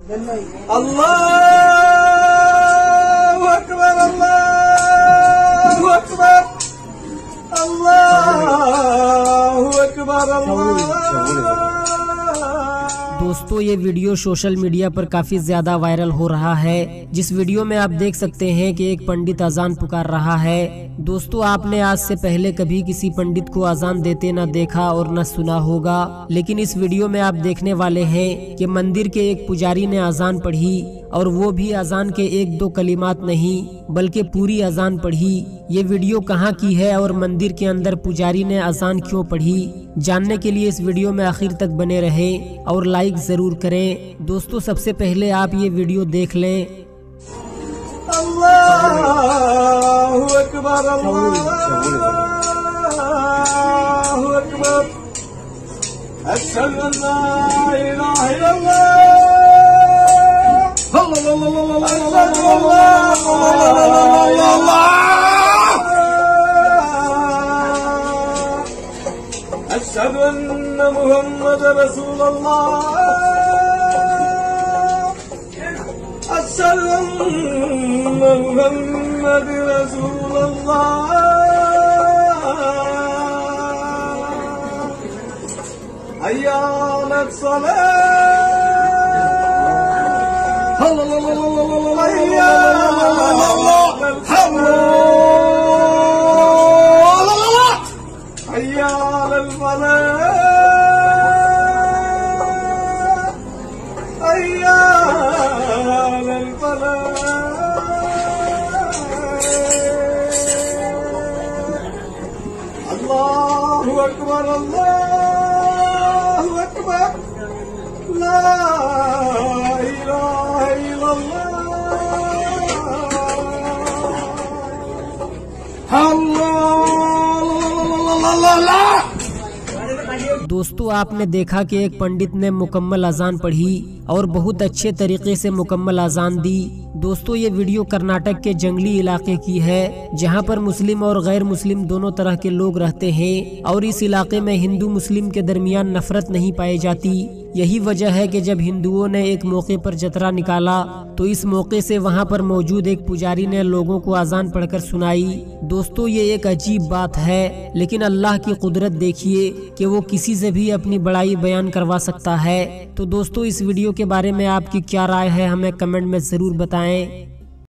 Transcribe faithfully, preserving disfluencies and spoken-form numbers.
अल्लाहु अकबर, अल्लाहु अकबर, अल्लाहु अकबर, अल्लाह। दोस्तों ये वीडियो सोशल मीडिया पर काफी ज्यादा वायरल हो रहा है, जिस वीडियो में आप देख सकते हैं कि एक पंडित अजान पुकार रहा है। दोस्तों आपने आज से पहले कभी किसी पंडित को अजान देते न देखा और न सुना होगा, लेकिन इस वीडियो में आप देखने वाले हैं कि मंदिर के एक पुजारी ने अजान पढ़ी, और वो भी अजान के एक दो कलिमात नहीं बल्कि पूरी अजान पढ़ी। ये वीडियो कहाँ की है और मंदिर के अंदर पुजारी ने अजान क्यों पढ़ी, जानने के लिए इस वीडियो में आखिर तक बने रहें और लाइक जरूर करें। दोस्तों सबसे पहले आप ये वीडियो देख लें। अल्लाहु अकबर, अल्लाहु अकबर, अशहदु अन ला इलाहा इल्लल्लाह, अशहदु अन ला इलाहा इल्लल्लाह, अशहदु अन्न मुहम्मदर रसूलुल्लाह, अशहदु अन्न मुहम्मदर रसूलुल्लाह। हय्या अलस सलाह, हय्या अलल फलाह, हय्या अलल फलाह, हय्या अलल फलाह। अल्लाहु अकबर, अल्लाहु अकबर, ला इलाहा इल्लल्लाह, अल्लाह। दोस्तों आपने देखा कि एक पंडित ने मुकम्मल अजान पढ़ी और बहुत अच्छे तरीके से मुकम्मल अजान दी। दोस्तों ये वीडियो कर्नाटक के जंगली इलाके की है, जहां पर मुस्लिम और गैर मुस्लिम दोनों तरह के लोग रहते हैं, और इस इलाके में हिंदू मुस्लिम के दरमियान नफरत नहीं पाई जाती। यही वजह है कि जब हिंदुओं ने एक मौके पर जतरा निकाला तो इस मौके से वहां पर मौजूद एक पुजारी ने लोगों को अजान पढ़कर सुनाई। दोस्तों ये एक अजीब बात है, लेकिन अल्लाह की कुदरत देखिए कि वो किसी से भी अपनी बड़ाई बयान करवा सकता है। तो दोस्तों इस वीडियो के बारे में आपकी क्या राय है, हमें कमेंट में जरूर बताएं।